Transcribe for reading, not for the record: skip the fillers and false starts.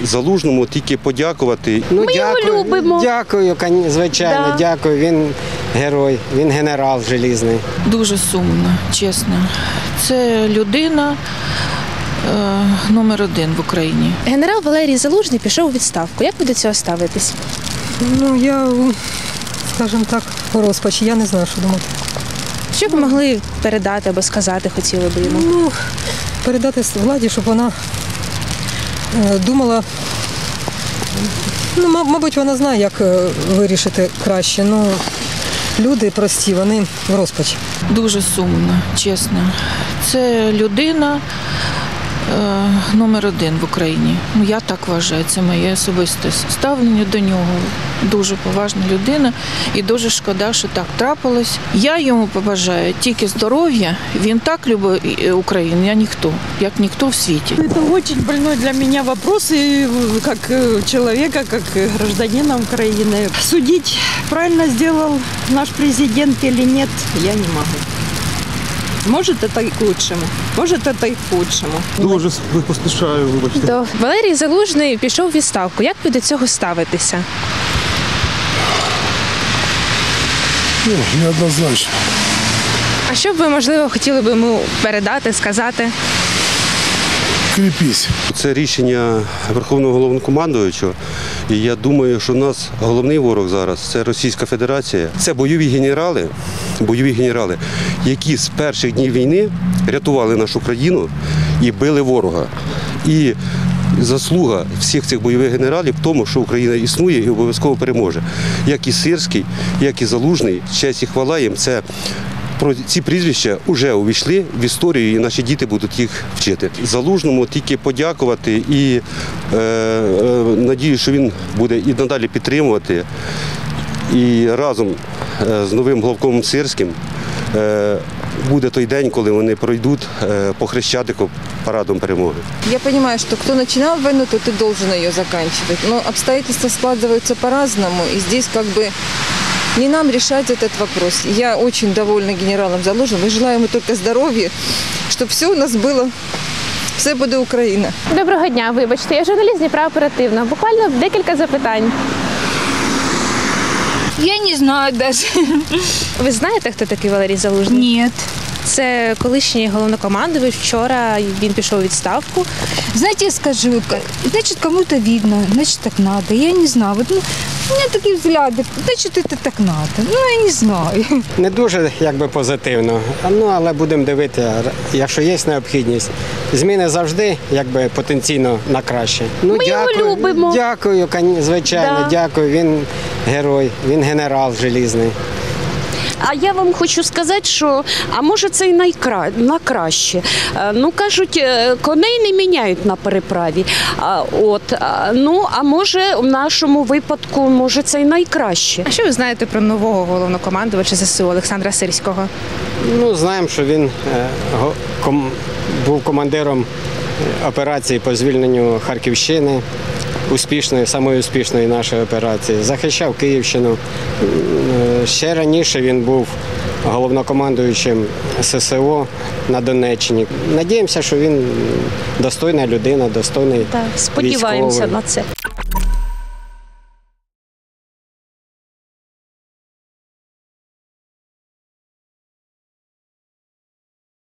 Залужному тільки подякувати. Ми його любимо. Дякую, звичайно, дякую. Він герой, він генерал желізний. Дуже сумно, чесно. Це людина номер один в Україні. Генерал Валерій Залужний пішов у відставку. Як ви до цього ставитесь? Я, скажімо так, у розпачі. Я не знаю, що думати. Що б могли передати або сказати хотіли б йому? Передати владі, щоб вона думала, мабуть, вона знає, як вирішити краще. Люди прості, вони в розпачі. Дуже сумно, чесно. Це людина номер один в Україні. Я так вважаю, це моє особисте ставлення до нього. Дуже поважна людина і дуже шкода, що так трапилось. Я йому побажаю тільки здоров'я. Він так любить Україну, як ніхто в світі. Это очень больной для меня вопрос, и как человека, как гражданина Украины. Судить, правильно сделал наш президент или нет, я не могу. Может, это и к лучшему, может, это и к худшему. Дуже поспішаю, вибачте. Валерій Залужний пішов у відставку. Як ви до цього ставитеся? Неоднозначно. А що б ви, можливо, хотіли б йому передати, сказати? Кріпісь. Це рішення Верховного Головнокомандуючого. І я думаю, що у нас головний ворог зараз – це Російська Федерація. Це бойові генерали, які з перших днів війни рятували нашу країну і били ворога. І заслуга всіх цих бойових генералів в тому, що Україна існує і обов'язково переможе. Як і Сирський, як і Залужний, честь і хвала їм. Про ці прізвища вже увійшли в історію, і наші діти будуть їх вчити. Залужному тільки подякувати і надію, що він буде і надалі підтримувати. І разом з новим главкомом Сирським буде той день, коли вони пройдуть по Хрещатику парадом перемоги. Я понимаю, что кто начинал войну, то ты должен ее заканчивать. Но обстоятельства складываются по-разному, и здесь не нам решать этот вопрос. Я очень довольна генералом Залужным и желаю ему только здоровья, чтобы все у нас было, все буде Україна. Доброго дня, вибачте, я журналіст Дніпра Оперативна. Буквально декілька запитань. Я не знаю даже. Ви знаєте, хто такий Валерій Залужний? Нет. Це колишній головнокомандувач. Вчора він пішов у відставку. Знаете, я скажу, значит, кому-то видно, значит, так надо. Я не знаю. Вот, у меня такие взгляды, значит, это так надо. Я не знаю. Не дуже позитивно, але будемо дивитися, якщо є необхідність. Зміни завжди потенційно на краще. Ми його любимо. Дякую, звичайно, дякую. Він герой, він генерал желізний. А я вам хочу сказати, що, а може це і на краще. Кажуть, коней не міняють на переправі. А може в нашому випадку, може це і найкраще. А що ви знаєте про нового головнокомандувача ЗСУ Олександра Сирського? Знаємо, що він був командиром операції по звільненню Харківщини. Самої успішної нашої операції. Захищав Київщину. Ще раніше він був головнокомандуючим ССО на Донеччині. Надіємося, що він достойна людина, достойний військовий. Сподіваємося на це.